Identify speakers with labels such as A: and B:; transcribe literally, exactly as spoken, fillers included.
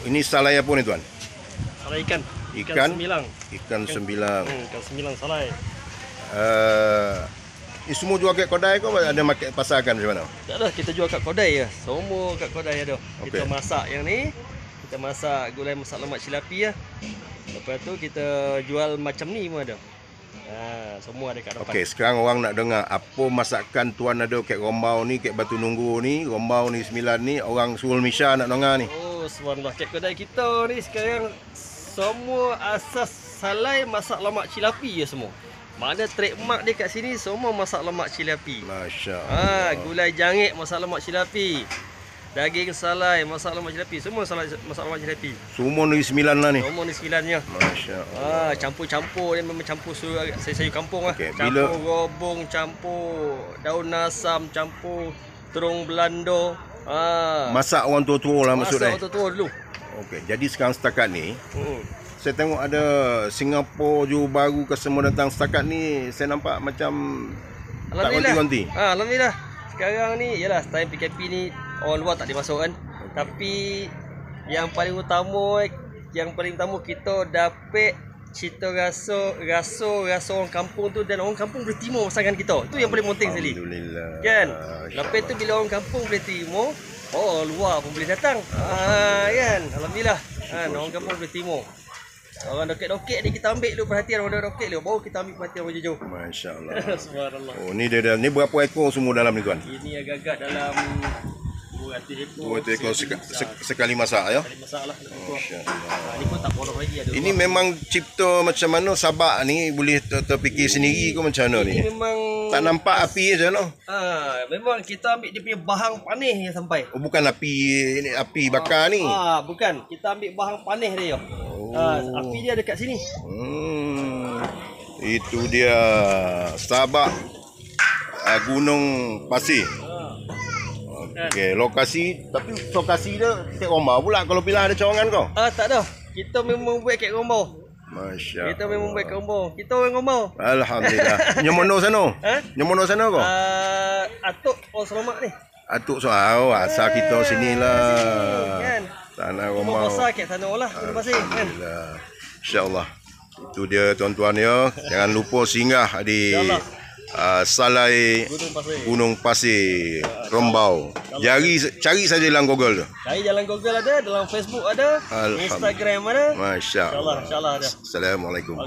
A: Ini salai apa ni tuan?
B: Salai ikan.
A: Ikan?
B: Ikan sembilang.
A: Ikan sembilang.
B: Hmm, ikan sembilang salai.
A: Uh, ini semua jual kat kedai ke ada market pasarkan macam mana?
B: Tak ada, kita jual kat kedai je. Semua kat kedai ada.
A: Okey.
B: Kita masak yang ni. Kita masak gulai masak lemak cilapi lah. Lepas tu kita jual macam ni pun ada. Ha, semua ada kat depan.
A: Okey, sekarang orang nak dengar apa masakan tuan ada kat Rombau ni, kat Batu Nunggu ni, Rombau ni sembilan ni, orang Sulul Misha nak dengar ni.
B: Oh, subhanallah. Kat kedai kita ni sekarang semua asas salai masak lemak cilapi je semua. Mana trademark dia kat sini semua masak lemak cilapi.
A: Masya-Allah.
B: Ha, gulai jangit masak lemak cilapi. Daging salai masak lemak cilapi. Semua salai masak lemak cilapi.
A: Semua ni sembilan lah ni.
B: Semua ni sembilannya.
A: Masya-Allah.
B: Ha, campur-campur dia memang campur sayur-sayur kampung lah.
A: Okay,
B: campur
A: bila...
B: robong, campur daun asam, campur terung belanda. Ha.
A: Masak orang tua-tua lah maksud dia.
B: Masak orang tua-tua dulu.
A: Okey, jadi sekarang setakat ni
B: Hmm.
A: saya tengok ada Singapura, Johor Bahru ke semua datang setakat ni saya nampak macam tak konti-konti.
B: Ha, Alhamdulillah. Sekarang ni yalah time P K P ni orang luar tak dimasuk kan. Okay. Tapi yang paling utama yang paling utama kita dapat cita rasa rasa rasa orang kampung tu dan orang kampung boleh terima masakan kita. Itu yang paling penting sekali.
A: Alhamdulillah.
B: Kan? Lepas tu bila orang kampung boleh terima, orang luar pun boleh datang. Ha, kan? Alhamdulillah. Kan orang kampung boleh terima. Orang dokek-dokek ni kita ambil dulu perhatian orang dokek dulu. Baru kita ambil perhatian orang jauh.
A: Masya-Allah.
B: Subhanallah.
A: Oh, ni dia dah. Ni berapa ekor semua dalam ni tuan?
B: Ini agak-agak dalam dua ratus ekor.
A: dua ratus ekor sek sek sekali masak ya.
B: Sekali masak lah.
A: Masya-Allah.
B: Ha, ni pun tak bolong lagi ada.
A: Ini memang cipta macam mana sabak ni boleh ter terfikir sendiri ke macam mana ni?
B: Ini memang
A: Tak nampak api je no.
B: Ah, memang kita ambil dia punya bahang panih yang sampai.
A: Oh, bukan api ini api bakar ni.
B: Ah, bukan. Kita ambil bahang panih dia.
A: Oh.
B: Ah, api dia dekat sini.
A: Hmm. Itu dia sabak uh, Gunung Pasir. Okey, lokasi tapi lokasi dia kat Rombau pula kalau bila ada cawangan kau.
B: Ah, tak ada. Kita memang buat kat Rombau.
A: Masya.
B: Kita memang buat kat Rombau. Kita orang Rombau.
A: Alhamdulillah. Nyomono sana.
B: Ha?
A: Nyomono sana kau?
B: Ah, atuk orang selamat ni.
A: Atuk soal asal kita sinilah.
B: Kan?
A: Tanah
B: Rombau.
A: Rombau.
B: Besar kat sana lah. Terima kasih kan.
A: Insya-Allah. Itu dia tuan-tuan ya. Jangan lupa singgah di uh, Salai
B: Gunung Pasir.
A: Gunung Pasir Rombau. Jari cari saja dalam Google tu.
B: Cari dalam Google ada, dalam Facebook ada, Instagram ada.
A: Masya-Allah.
B: Insya-Allah, insya-Allah ada.
A: Assalamualaikum.